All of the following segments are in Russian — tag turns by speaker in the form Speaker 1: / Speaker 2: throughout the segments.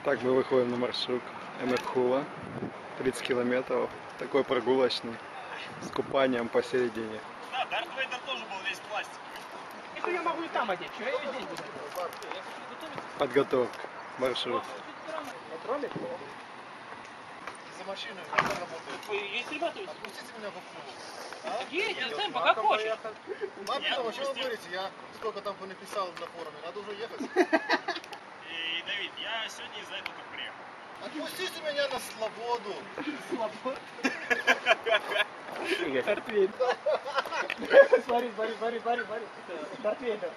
Speaker 1: Так, мы выходим на маршрут Эмерхула, 30 километров, такой прогулочный, с купанием посередине.
Speaker 2: Да, Дарт Вейдер тоже был весь пластиковый.
Speaker 3: Это я могу и там одеть, что я ее здесь буду?
Speaker 1: Подготовка, маршрут.
Speaker 2: За машиной работает.
Speaker 3: Есть ребята?
Speaker 2: Отпустите меня в Уфу.
Speaker 3: Есть, темпо, как хочешь.
Speaker 2: Ладно, что вы говорите? Я сколько там написал на форуме, надо уже ехать. И, Давид, я сегодня из-за этого как приехал. Отпустите меня на свободу.
Speaker 3: Дарт Вейдер. Смотри. Дарт Вейдер.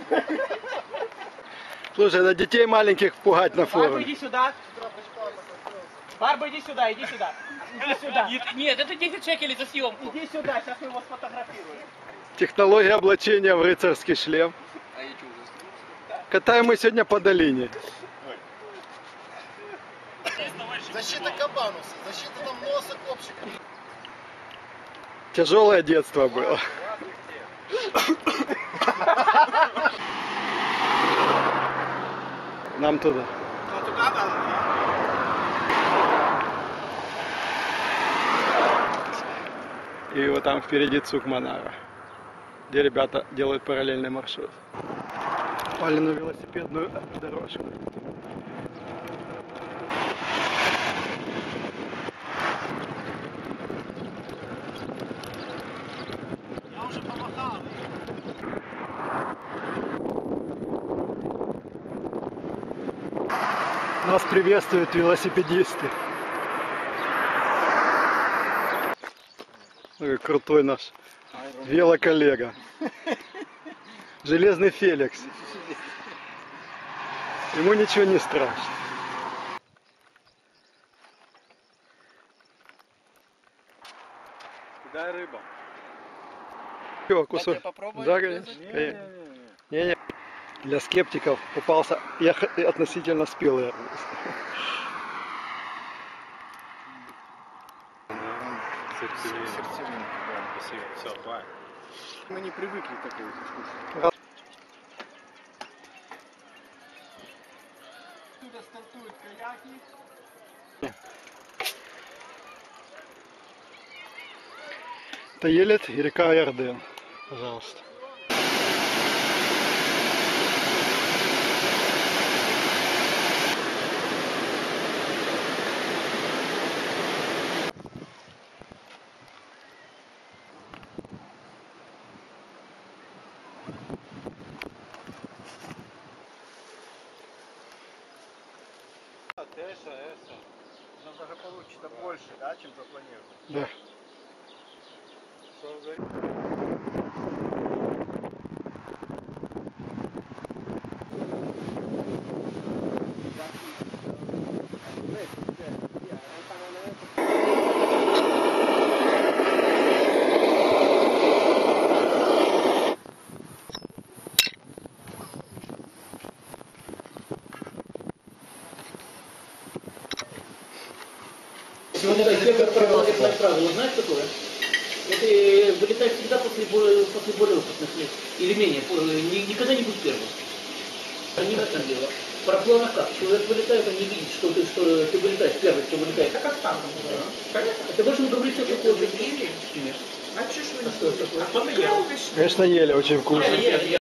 Speaker 1: Слушай, на детей маленьких пугать на
Speaker 3: Барба,
Speaker 1: форуме.
Speaker 3: иди сюда. Барба, иди сюда. Иди сюда. Нет, это 10 шекелей за съемку. Иди сюда, сейчас мы его сфотографируем.
Speaker 1: Технология облачения в рыцарский шлем. Катаем мы сегодня по долине.
Speaker 2: Защита кабануса, защита там носа копчика.
Speaker 1: Тяжелое детство было. Нам туда.
Speaker 2: Ну туда надо,
Speaker 1: И вот там впереди Цукманара, где ребята делают параллельный маршрут. Попали на велосипедную дорожку.
Speaker 2: Я уже помахал.
Speaker 1: Нас приветствуют велосипедисты. Ой, крутой наш велоколлега. Железный Феликс. Ему ничего не страшно.
Speaker 2: Дай рыба.
Speaker 1: Все, кусок. Да, конечно. Не-не. Для скептиков попался относительно спелый арбуз.
Speaker 2: Сердцевина, да, спасибо. Все, давай. Мы не привыкли к такой вкусу. Отсюда стартуют каяки.
Speaker 1: Таелет и река Ярден. Пожалуйста.
Speaker 2: Нам даже получится больше, да, чем запланировано.
Speaker 1: Да.
Speaker 3: Сегодня первое правило, знаешь какое? Это вылетать всегда после более опытных лет. Или менее, никогда не будь первым. Не в этом дело. Про планах как? Человек вылетает, он не видит, что ты вылетаешь первый, кто вылетает. Это как танком. Конечно. Ты должен говорить, что ты хочешь.
Speaker 4: А что ж вы не
Speaker 3: А что это такое?
Speaker 4: А потом я.
Speaker 1: Конечно, ели, очень вкусно.